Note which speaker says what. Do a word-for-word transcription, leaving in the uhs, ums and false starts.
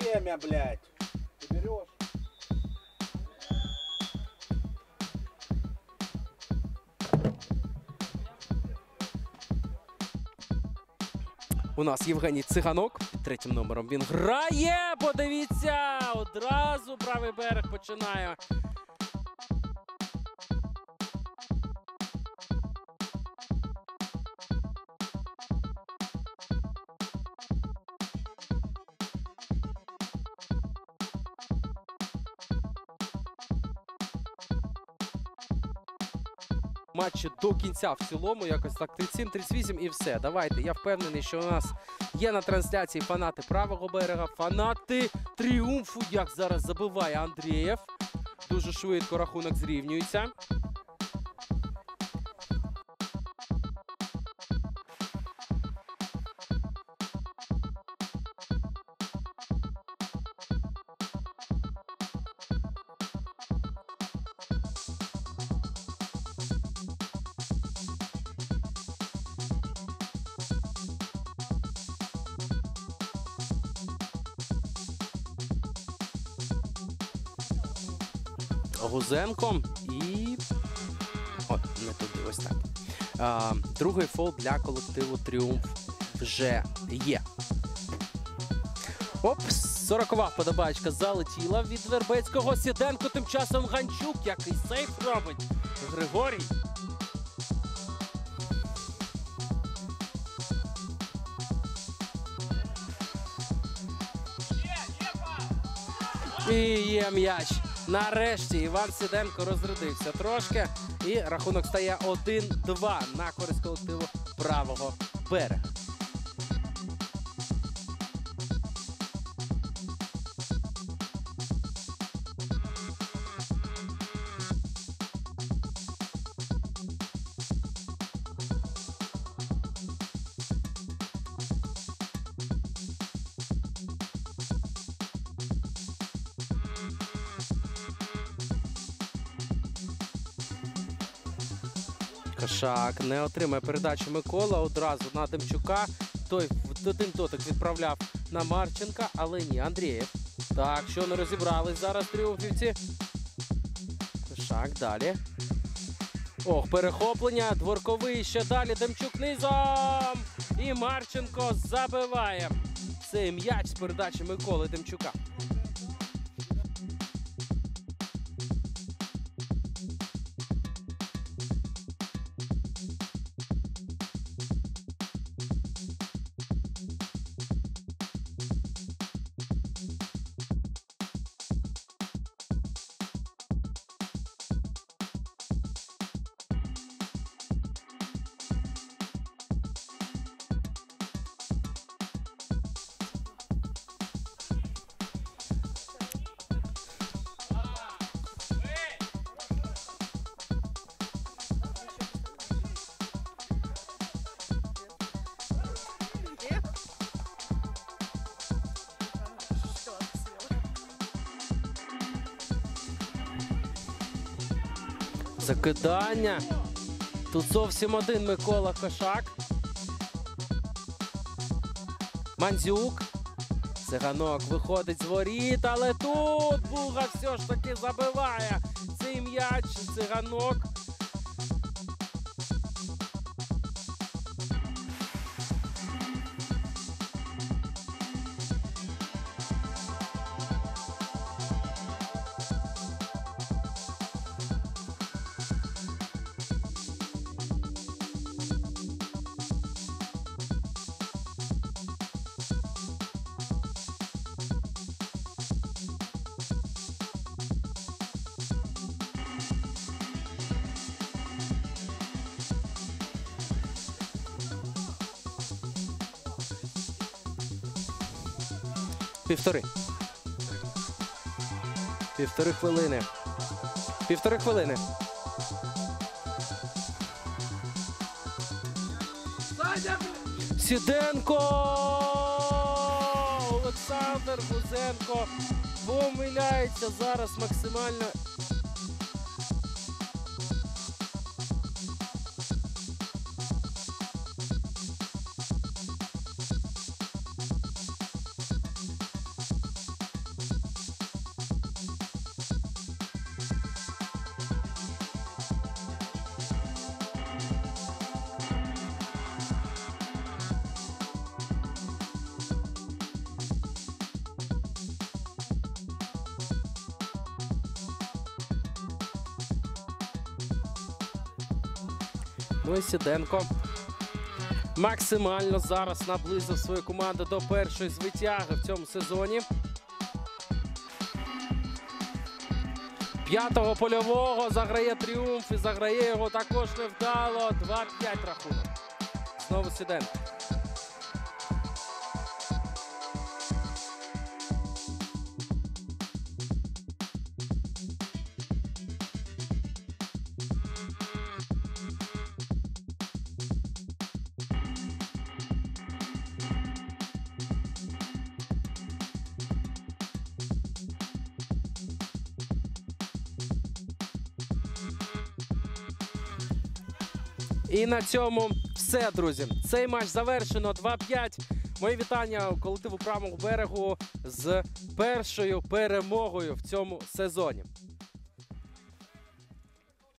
Speaker 1: время, блядь. Ты берешь.
Speaker 2: У нас Євгеній Циганок під третім номером. Він грає! Подивіться! Одразу правий берег починає. Матчі до кінця в цілому, якось так тридцять сім тридцять вісім і все. Давайте, я впевнений, що у нас є на трансляції фанати правого берега, фанати Тріумфу, як зараз забиває Андрієв. Дуже швидко рахунок зрівнюється. Гузенко і... О, не туди, ось так. А, другий фол для колективу Тріумф вже є. Оп, сорокова вподобаєчка залетіла від Вербецького. Сіденко тим часом Ганчук, який сейф робить. Григорій. І є м'яч. Нарешті Іван Сіденко розрядився трошки. І рахунок стає один-два на користь колективу правого берега. Кошак не отримає передачу Микола одразу на Демчука. Той в один дотик відправляв на Марченка, але ні, Андрієв. Так, що не розібрались зараз тріумфівці. Кошак далі. Ох, перехоплення, Дворковий, ще далі Демчук низом. І Марченко забиває цей м'яч з передачі Миколи Демчука. Закидання. Тут зовсім один Микола Кошак. Мандзюк. Циганок виходить з воріт, але тут Буга все ж таки забиває цей м'яч. Циганок. Півтори. Півтори хвилини. Півтори хвилини. Сіденко! Олександр Гузенко помиляється зараз максимально. Ну і Сіденко максимально зараз наблизив свою команду до першої звитяги в цьому сезоні. П'ятого польового заграє тріумф і заграє його також невдало. два п'ять рахунок. Знову Сіденко. І на цьому все, друзі. Цей матч завершено два п'ять. Мої вітання колективу Правого берегу з першою перемогою в цьому сезоні.